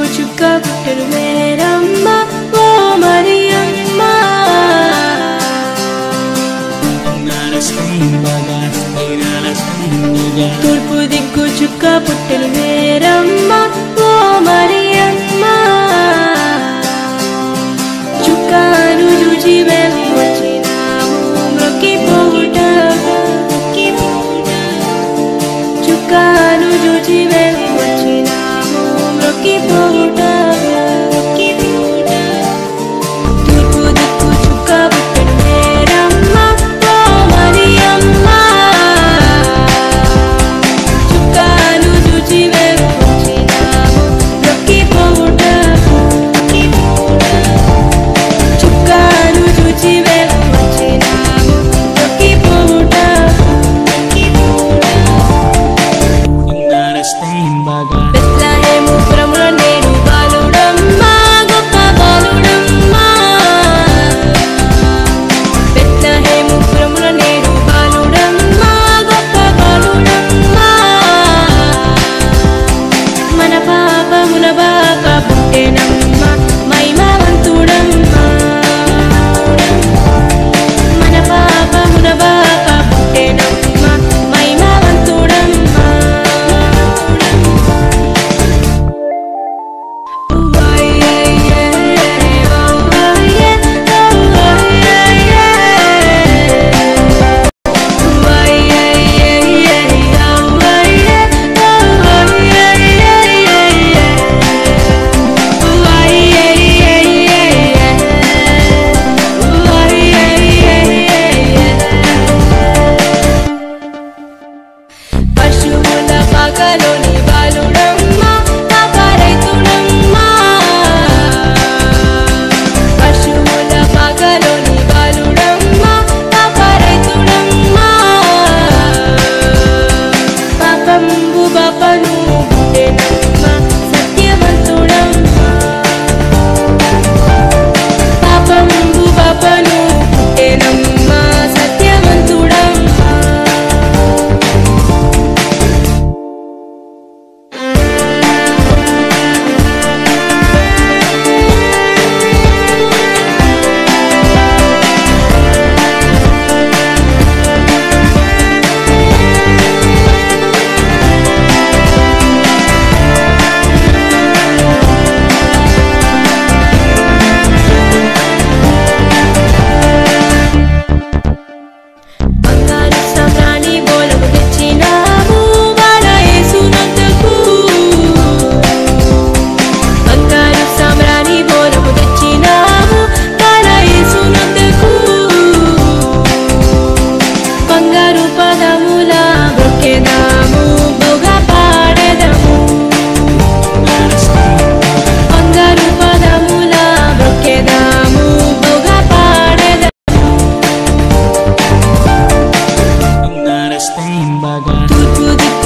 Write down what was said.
చుక్క పుట్టెను మేరమ్మ ఓ మరియమ్మ. తూర్పు దిక్కు చుక్క పుట్టెను మేరమ్మ ఓ మరియమ్మ. చుక్కను చూచి మేము వచ్చినాము మ్రొక్కిపోవుట. చుక్కను చూచి మేము వచ్చినాము మ్రొక్కిపోవుట. తూర్పు దిక్కు చుక్క పుట్టెను మేరమ్మ ఓ మరియమ్మ. చుక్కను చూచి మేము వచ్చినాము మ్రొక్కిపోవుట. చుక్కను చూచి మేము వచ్చినాము మ్రొక్కిపోవుట. బెత్లెహేము పురములో నేడు బాలుడమ్మ గొప్ప బాలుడమ్మ. బెత్లెహేము పురములో నేడు బాలుడమ్మ గొప్ప బాలుడమ్మ. మన పాపమున బాప పుట్టెనమ్మ మహిమవంతుడమ్మ. మన పాపమున బాప పుట్టెనమ్మ మహిమవంతుడమ్మ. పశువుల పాకలోని బాలుడమ్మ పాపరైతుడమ్మ. పశువుల పాకలోని బాలుడమ్మ పాపరైతుడమ్మ. పాపంబు బాపను పుట్టెనమ్మ సత్యవంతుడమ్మ. పాపంబు బాపను పుట్టెనమ్మ సత్యవంతుడమ్మ. బంగారు సామ్రాణి బోలము తెచ్చినాము బాల యేసునందుకు. బంగారు సామ్రాణి బోలము తెచ్చినాము బాల యేసునందుకు. బంగారు పదముల బ్రొక్కెదాము బొగా పాడెదము. బంగారు పదముల బ్రొక్కెదాము బొగా పాడెదము. తూర్పు దిక్కు